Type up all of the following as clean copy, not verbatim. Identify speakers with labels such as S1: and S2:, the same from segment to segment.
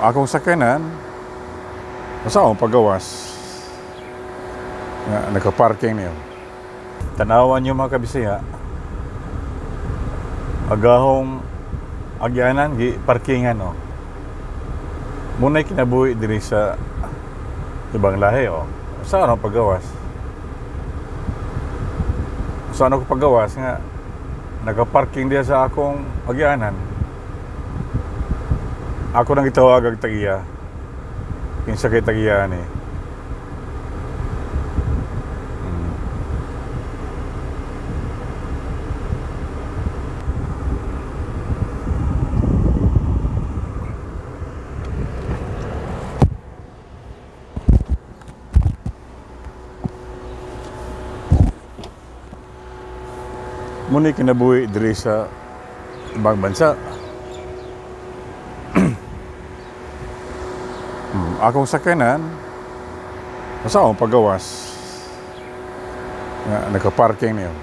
S1: Akong sakyanan, asa akong pagawas nga nakaparking niyo. Tanawan niyo mga kabisaya, agahong agyanan gi parkingan no. Muna'y kinabuhi diri sa ibang lahi o. Saan ako pagawas? Saan ako pagawas nga nakaparking diya sa akong agyanan. Ako nang itawag ang tagiya. Kinsa kay tagiya ni. Muni kinabuhi diri sa ibang bansa. Akong sakyanan, asa akong pagawas nga nakaparking niyo.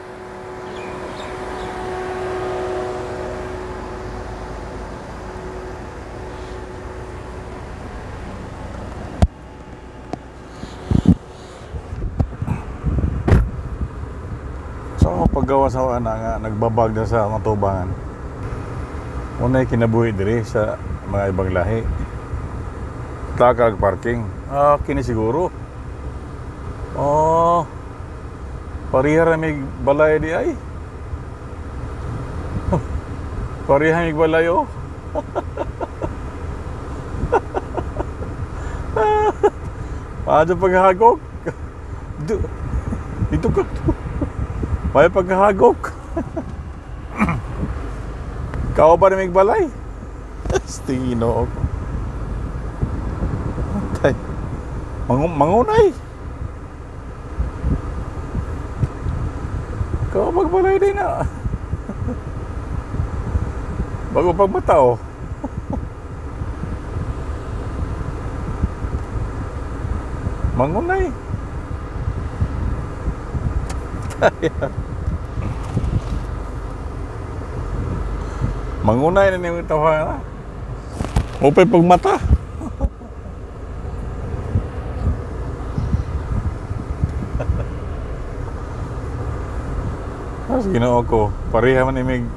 S1: Paggawas ako nga nagbabag na sa matubangan. Una'y kinabuhi diri sa mga ibang lahi. Takag parking. Kini siguro. Parihara may balay di ay. Parihara may balay oh. Paano paghagok? Dito ka. May paghagok. Kao pa na may balay. Stingino ako. Mangunay. Kao magbalay din na. Bago pagmatao. Mangunay. Mangunay na yung tawa na. Upay pagmata. Ginoo ko, pariha man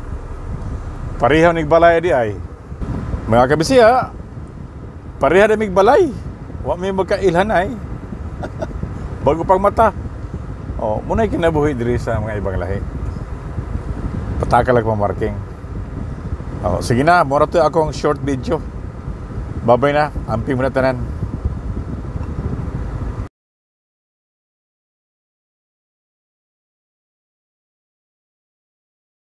S1: balay di ay. Mga kabisiya, pariha na mig balay. Wa may magkailhan ay. Bago pagmata. Muna'y kinabuhi diri sa mga ibang lahi. Pataka lang pamarking. Sige na, mura to akong short video. Babay na, amping mo na tanan.